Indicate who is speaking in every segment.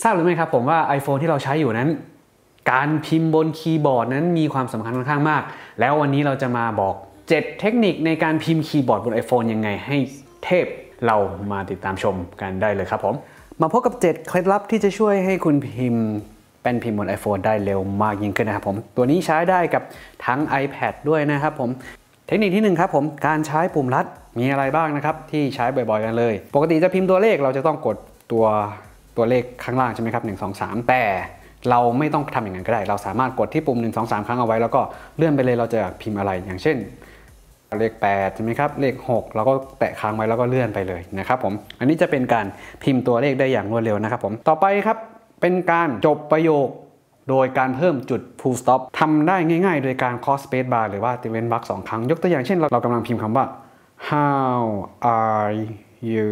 Speaker 1: ทราบหรือไม่ครับผมว่า iPhone ที่เราใช้อยู่นั้นการพิมพ์บนคีย์บอร์ดนั้นมีความสำคัญค่อนข้างมากแล้ววันนี้เราจะมาบอก7เทคนิคในการพิมพ์คีย์บอร์ดบน iPhone ยังไงให้เทพเรามาติดตามชมกันได้เลยครับผมมาพบกับ7เคล็ดลับที่จะช่วยให้คุณพิมพ์แป้นพิมพ์บน iPhone ได้เร็วมากยิ่งขึ้นนะครับผมตัวนี้ใช้ได้กับทั้ง iPad ด้วยนะครับผมเทคนิคที่1ครับผมการใช้ปุ่มลัดมีอะไรบ้างนะครับที่ใช้บ่อยๆกันเลยปกติจะพิมพ์ตัวเลขเราจะต้องกดตัวเลขข้างล่างใช่ไหมครับ1 2 3แต่เราไม่ต้องทำอย่างนั้นก็ได้เราสามารถกดที่ปุ่ม1 2 3ครั้งเอาไว้แล้วก็เลื่อนไปเลยเราจะพิมพ์อะไรอย่างเช่นเลข8ใช่ไหมครับเลข6เราก็แตะค้างไว้แล้วก็เลื่อนไปเลยนะครับผมอันนี้จะเป็นการพิมพ์ตัวเลขได้อย่างรวดเร็วนะครับผมต่อไปครับเป็นการจบประโยคโดยการเพิ่มจุด full stop ทำได้ง่ายๆโดยการ cross space bar หรือว่าติดเว้นวรรค2ครั้งยกตัวอย่างเช่นเรากำลังพิมพ์คำว่า how are you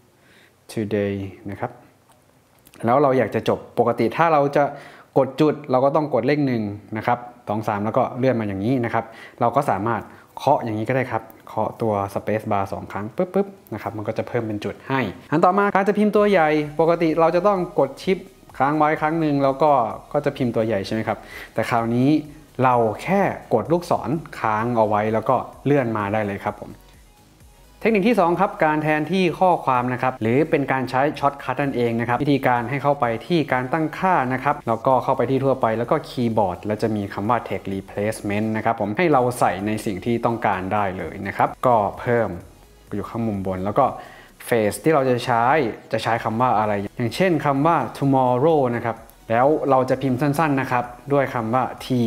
Speaker 1: today นะครับแล้วเราอยากจะจบปกติถ้าเราจะกดจุดเราก็ต้องกดเลข1นะครับ2 3แล้วก็เลื่อนมาอย่างนี้นะครับเราก็สามารถเคาะอย่างนี้ก็ได้ครับเคาะตัว space bar 2 ครั้งปึ๊บนะครับมันก็จะเพิ่มเป็นจุดให้อันต่อมาการจะพิมพ์ตัวใหญ่ปกติเราจะต้องกดชิปค้างไว้ครั้งหนึ่งแล้วก็จะพิมพ์ตัวใหญ่ใช่ไหมครับแต่คราวนี้เราแค่กดลูกศรค้างเอาไว้แล้วก็เลื่อนมาได้เลยครับผมเทคนิคที่2ครับการแทนที่ข้อความนะครับหรือเป็นการใช้ช็อตคัทนั่นเองนะครับวิธีการให้เข้าไปที่การตั้งค่านะครับแล้วก็เข้าไปที่ทั่วไปแล้วก็คีย์บอร์ดแล้วจะมีคำว่า text replacement นะครับผมให้เราใส่ในสิ่งที่ต้องการได้เลยนะครับก็เพิ่มอยู่ข้างมุมบนแล้วก็เฟสที่เราจะใช้คำว่าอะไรอย่างเช่นคำว่า tomorrow นะครับแล้วเราจะพิมพ์สั้นๆนะครับด้วยคำว่า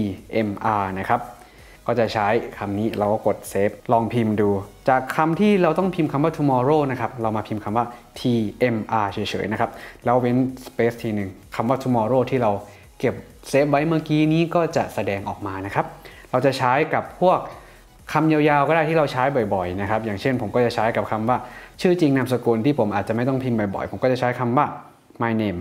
Speaker 1: tmr นะครับก็จะใช้คำนี้เราก็กดเซฟลองพิมพ์ดูจากคำที่เราต้องพิมพ์คำว่า tomorrow นะครับเรามาพิมพ์คำว่า tmr เฉยๆนะครับแล้วเว้น space ทีหนึ่งคำว่า tomorrow ที่เราเก็บเซฟไว้เมื่อกี้นี้ก็จะแสดงออกมานะครับเราจะใช้กับพวกคำยาวๆก็ได้ที่เราใช้บ่อยๆนะครับอย่างเช่นผมก็จะใช้กับคำว่าชื่อจริงนามสกุลที่ผมอาจจะไม่ต้องพิมพ์บ่อยๆผมก็จะใช้คำว่า my name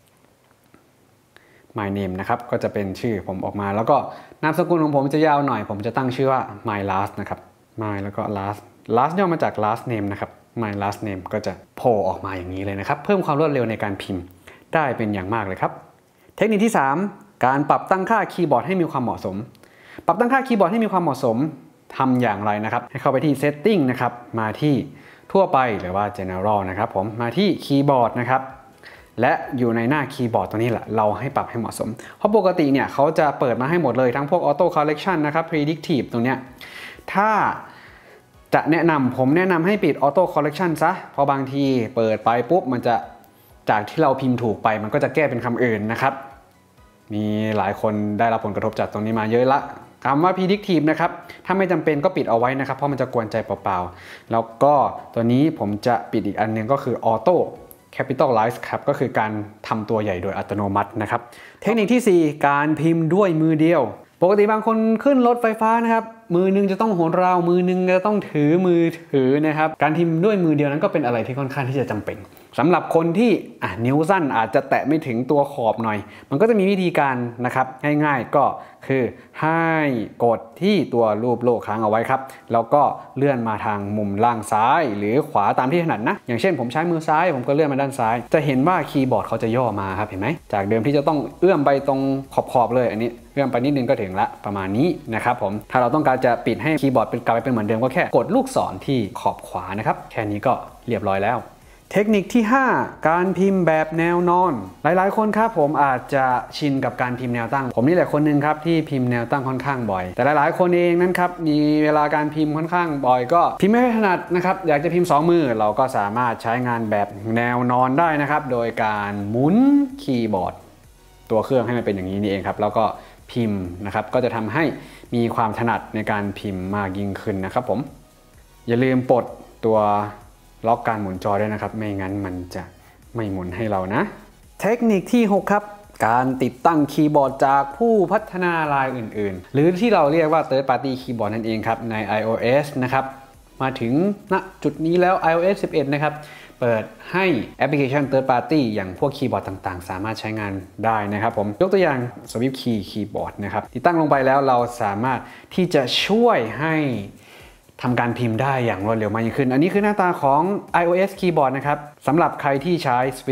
Speaker 1: นะครับก็จะเป็นชื่อผมออกมาแล้วก็นามสกุลของผมจะยาวหน่อยผมจะตั้งชื่อว่า my last นะครับ my แล้วก็ last ย่อมาจาก last name นะครับ my last name ก็จะโผล่ออกมาอย่างนี้เลยนะครับเพิ่มความรวดเร็วในการพิมพ์ได้เป็นอย่างมากเลยครับเทคนิคที่3การปรับตั้งค่าคีย์บอร์ดให้มีความเหมาะสมปรับตั้งค่าคีย์บอร์ดให้มีความเหมาะสมทำอย่างไรนะครับให้เข้าไปที่ setting นะครับมาที่ทั่วไปหรือว่า general นะครับผมมาที่คีย์บอร์ดนะครับและอยู่ในหน้าคีย์บอร์ดตัวนี้แหละเราให้ปรับให้เหมาะสมเพราะปกติเนี่ยเขาจะเปิดมาให้หมดเลยทั้งพวก auto correction นะครับ predictive ตรงเนี้ยถ้าจะผมแนะนำให้ปิด auto correction ซะเพราะบางทีเปิดไปปุ๊บมันจะจากที่เราพิมพ์ถูกไปมันก็จะแก้เป็นคำอื่นนะครับมีหลายคนได้รับผลกระทบจากตรงนี้มาเยอะละคำว่า predictive นะครับถ้าไม่จำเป็นก็ปิดเอาไว้นะครับเพราะมันจะกวนใจเปล่าๆแล้วก็ตัวนี้ผมจะปิดอีกอันนึงก็คือ auto capitalize ครับก็คือการทำตัวใหญ่โดยอัตโนมัตินะครับเทคนิคที่4การพิมพ์ด้วยมือเดียวปกติบางคนขึ้นรถไฟฟ้านะครับมือนึงจะต้องโหนราวมือนึงจะต้องถือมือถือนะครับการพิมพ์ด้วยมือเดียวนั้นก็เป็นอะไรที่ค่อนข้างที่จะจำเป็นสำหรับคนที่นิ้วสั้นอาจจะแตะไม่ถึงตัวขอบหน่อยมันก็จะมีวิธีการนะครับง่ายๆก็คือให้กดที่ตัวรูปโลกค้างเอาไว้ครับแล้วก็เลื่อนมาทางมุมล่างซ้ายหรือขวาตามที่ถนัดนะอย่างเช่นผมใช้มือซ้ายผมก็เลื่อนมาด้านซ้ายจะเห็นว่าคีย์บอร์ดเขาจะย่อมาครับเห็นไหมจากเดิมที่จะต้องเอื้อมไปตรงขอบเลยอันนี้เอื้อมไปนิดนึงก็ถึงละประมาณนี้นะครับผมถ้าเราต้องการจะปิดให้คีย์บอร์ดกลับไปเป็นเหมือนเดิมก็แค่กดลูกศรที่ขอบขวานะครับแค่นี้ก็เรียบร้อยแล้วเทคนิคที่5การพิมพ์แบบแนวนอนหลายๆคนครับผมอาจจะชินกับการพิมพ์แนวตั้งผมนี่แหละคนหนึ่งครับที่พิมพ์แนวตั้งค่อนข้างบ่อยแต่หลายๆคนเองนั้นครับมีเวลาการพิมพ์ค่อนข้างบ่อยก็พิมพ์ไม่ถนัดนะครับอยากจะพิมพ์2มือเราก็สามารถใช้งานแบบแนวนอนได้นะครับโดยการหมุนคีย์บอร์ดตัวเครื่องให้มันเป็นอย่างนี้นี่เองครับแล้วก็พิมพ์นะครับก็จะทำให้มีความถนัดในการพิมพ์มากยิ่งขึ้นนะครับผมอย่าลืมปลดตัวล็อกการหมุนจอด้วยนะครับไม่งั้นมันจะไม่หมุนให้เรานะเทคนิคที่6ครับการติดตั้งคีย์บอร์ดจากผู้พัฒนารายอื่นๆหรือที่เราเรียกว่า Third Party Keyboard นั่นเองครับใน iOS นะครับมาถึงณจุดนี้แล้ว iOS 11 นะครับเปิดให้แอปพลิเคชัน Third Party อย่างพวกคีย์บอร์ดต่างๆสามารถใช้งานได้นะครับผมยกตัวอย่าง Swift Key Keyboard นะครับติดตั้งลงไปแล้วเราสามารถที่จะช่วยให้ทำการพิมพ์ได้อย่างรวดเร็วมากยิ่งขึ้นอันนี้คือหน้าตาของ iOS Keyboard นะครับสำหรับใครที่ใช้ Swift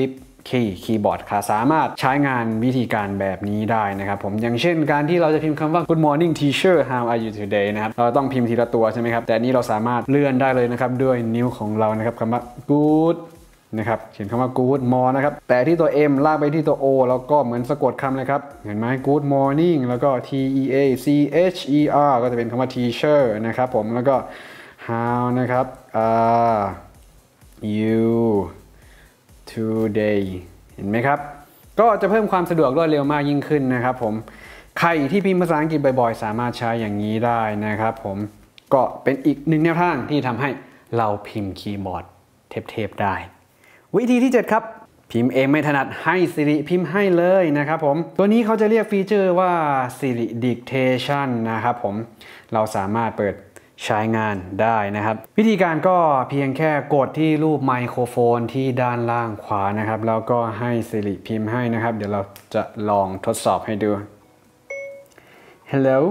Speaker 1: คีย์บอร์ดค่ะสามารถใช้งานวิธีการแบบนี้ได้นะครับผมอย่างเช่นการที่เราจะพิมพ์คำว่า Good morning teacher how are you today นะครับเราต้องพิมพ์ทีละตัวใช่ไหมครับแต่นี้เราสามารถเลื่อนได้เลยนะครับด้วยนิ้วของเรานะครับคำว่า good นะครับเขียนคำว่า good more นะครับแต่ที่ตัว M ลากไปที่ตัว O แล้วก็เหมือนสะกดคำเลยครับเห็นไหม good morning แล้วก็ T E A C H E R ก็จะเป็นคำว่า teacher นะครับผมแล้วก็ how นะครับ are you today เห็นไหมครับก็จะเพิ่มความสะดวกรวดเร็วมากยิ่งขึ้นนะครับผมใครที่พิมพ์ภาษาอังกฤษบ่อยๆสามารถใช้อย่างนี้ได้นะครับผมก็เป็นอีกหนึ่งแนวทางที่ทำให้เราพิมพ์คีย์บอร์ดเทปๆได้วิธีที่ 7 ครับพิมพ์เองไม่ถนัดให้ Siri พิมพ์ให้เลยนะครับผมตัวนี้เขาจะเรียกฟีเจอร์ว่า Siri Dictation นะครับผมเราสามารถเปิดใช้งานได้นะครับวิธีการก็เพียงแค่กดที่รูปไมโครโฟนที่ด้านล่างขวานะครับแล้วก็ให้ Siri พิมพ์ให้นะครับเดี๋ยวเราจะลองทดสอบให้ดู Hello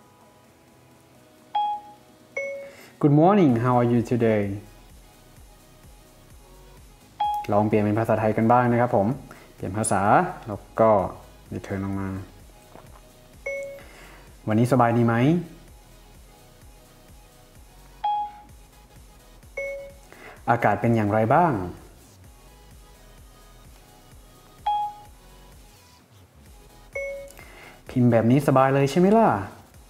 Speaker 1: Good morning how are you today ลองเปลี่ยนเป็นภาษาไทยกันบ้างนะครับผมเปลี่ยนภาษาแล้วก็รีเทิร์นลงมาวันนี้สบายดีไหมอากาศเป็นอย่างไรบ้างพิมพ์แบบนี้สบายเลยใช่ไหมล่ะ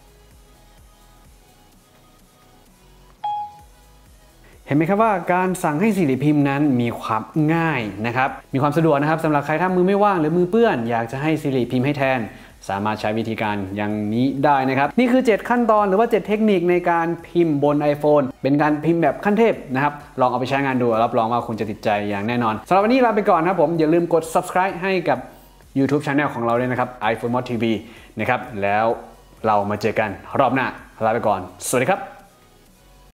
Speaker 1: เห็นไหมครับว่าการสั่งให้Siriพิมพ์นั้นมีความง่ายนะครับมีความสะดวกนะครับสำหรับใครถ้ามือไม่ว่างหรือมือเปื้อนอยากจะให้Siriพิมพ์ให้แทนสามารถใช้วิธีการอย่างนี้ได้นะครับนี่คือ7ขั้นตอนหรือว่า7เทคนิคในการพิมพ์บน iPhone เป็นการพิมพ์แบบขั้นเทพนะครับลองเอาไปใช้งานดูรับรองว่าคุณจะติดใจอย่างแน่นอนสำหรับวันนี้ลาไปก่อนครับผมอย่าลืมกด subscribe ให้กับ YouTube Channel ของเราด้วยนะครับ iPhone Mod TV นะครับแล้วเรามาเจอกันรอบหน้าลาไปก่อนสวัสดีครับ